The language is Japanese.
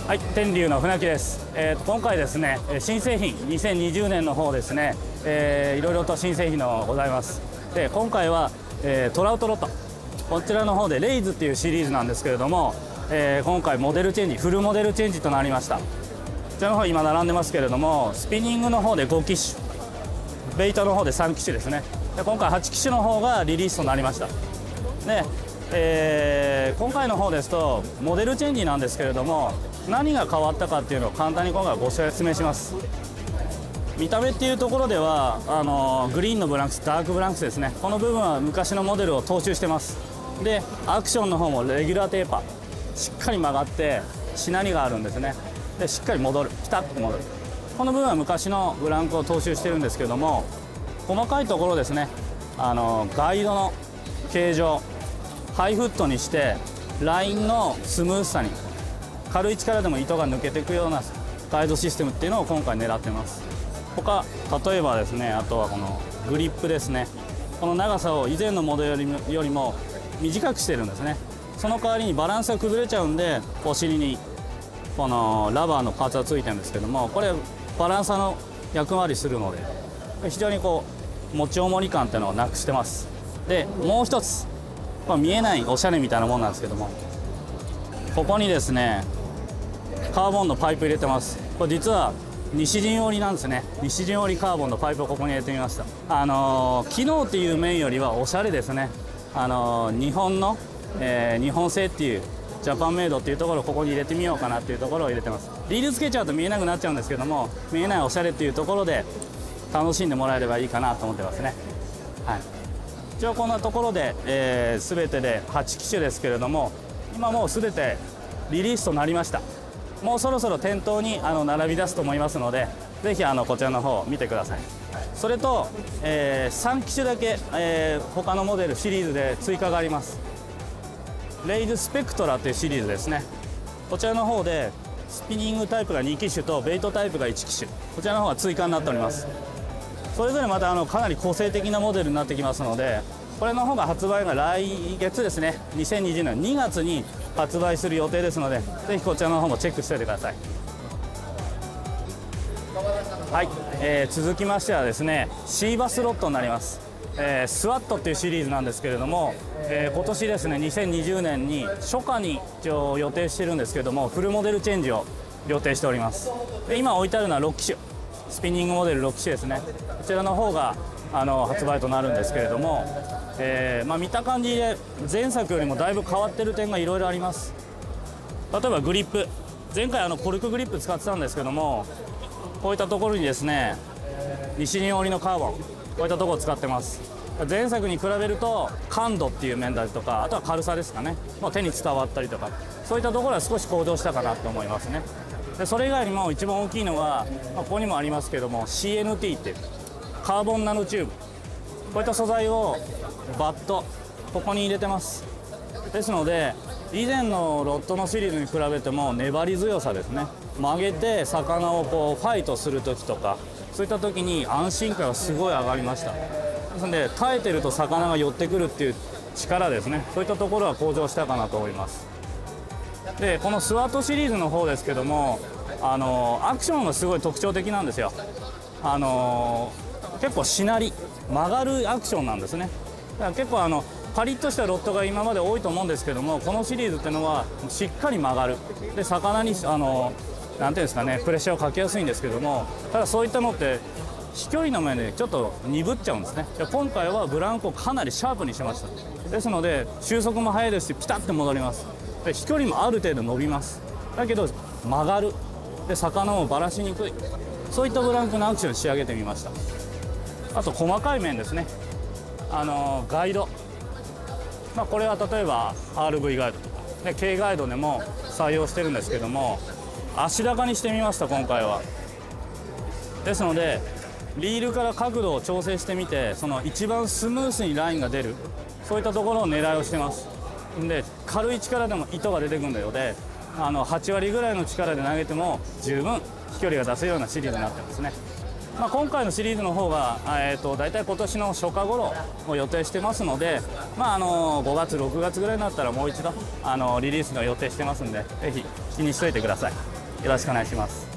はい、天竜の船木です。今回ですね、新製品2020年の方ですね、いろいろと新製品のございます。で、今回は、トラウトロット、こちらの方でレイズっていうシリーズなんですけれども、今回モデルチェンジ、フルモデルチェンジとなりました。こちらの方今並んでますけれども、スピニングの方で5機種、ベイトの方で3機種ですね。で、今回8機種の方がリリースとなりました。で、今回の方ですとモデルチェンジなんですけれども、何が変わったかっていうのを簡単に今回ご説明します。見た目っていうところではグリーンのブランクス、ダークブランクスですね。この部分は昔のモデルを踏襲してます。で、アクションの方もレギュラーテーパーしっかり曲がってしなりがあるんですね。で、しっかり戻る、ピタッと戻る。この部分は昔のブランクを踏襲してるんですけども、細かいところですね、ガイドの形状、ハイフットにしてラインのスムーズさに、軽い力でも糸が抜けていくようなガイドシステムっていうのを今回狙ってます。他、例えばですね、あとはこのグリップですね。この長さを以前のモデルよりも短くしてるんですね。その代わりにバランスが崩れちゃうんで、お尻にこのラバーのパーツがついてるんですけども、これバランサーの役割するので非常にこう持ち重り感っていうのをなくしてます。で、もう一つ、見えないおしゃれみたいなもんなんですけども、ここにですねカーボンのパイプ入れてます。これ実は西陣織なんですね。西陣織カーボンのパイプをここに入れてみました。機能っていう面よりはおしゃれですね。日本の、日本製っていうジャパンメイドっていうところをここに入れてみようかなっていうところを入れてます。リールつけちゃうと見えなくなっちゃうんですけども、見えないおしゃれっていうところで楽しんでもらえればいいかなと思ってますね。はい、一応こんなところで、全てで8機種ですけれども、今もう全てリリースとなりました。もうそろそろ店頭に並び出すと思いますので、ぜひこちらの方を見てください。それと、3機種だけ、他のモデルシリーズで追加があります。レイズスペクトラというシリーズですね。こちらの方でスピニングタイプが2機種とベイトタイプが1機種、こちらの方が追加になっております。それぞれまたかなり個性的なモデルになってきますので、これの方が発売が来月ですね、2020年2月に発売する予定ですので、ぜひこちらの方もチェックしておいてください。はい、続きましてはですね、シーバスロットになります。スワットっていうシリーズなんですけれども、今年ですね2020年に初夏に一応予定してるんですけれども、フルモデルチェンジを予定しております。で、今置いてあるのは6機種、スピニングモデル6機種ですね。こちらの方が発売となるんですけれども、見た感じで前作よりもだいぶ変わってる点がいろいろあります。例えばグリップ、前回コルクグリップ使ってたんですけども、こういったところにですね西陣織のカーボン、こういったところを使ってます。前作に比べると感度っていう面だとか、あとは軽さですかね、もう手に伝わったりとか、そういったところは少し向上したかなと思いますね。で、それ以外にも一番大きいのが、ここにもありますけども CNT っていうカーボンナノチューブ、こういった素材をバットここに入れてます。ですので以前のロットのシリーズに比べても粘り強さですね、曲げて魚をこうファイトする時とか、そういった時に安心感がすごい上がりました。ですので耐えてると魚が寄ってくるっていう力ですね、そういったところは向上したかなと思います。で、このスワットシリーズの方ですけども、アクションがすごい特徴的なんですよ。結構しなり曲がるアクションなんですね。だから結構パリッとしたロットが今まで多いと思うんですけども、このシリーズっていうのはしっかり曲がる。で、魚になんていうんですかね、プレッシャーをかけやすいんですけども、ただそういったのって飛距離の面でちょっと鈍っちゃうんですね。で、今回はブランコをかなりシャープにしました。ですので収束も速いですし、ピタッと戻ります。で、飛距離もある程度伸びます。だけど曲がる。で、魚もばらしにくい、そういったブランコのアクションに仕上げてみました。あと細かい面ですね、ガイド、これは例えば RV ガイドとかで K ガイドでも採用してるんですけども、足高にしてみました今回は。ですのでリールから角度を調整してみて、その一番スムースにラインが出る、そういったところを狙いをしてます。で、軽い力でも糸が出てくるので、8割ぐらいの力で投げても十分飛距離が出せるようなシリーズになってますね。 今回のシリーズの方が、大体今年の初夏頃を予定してますので、5月、6月ぐらいになったらもう一度リリースの予定してますんで、ぜひ気にしといてください。よろしくお願いします。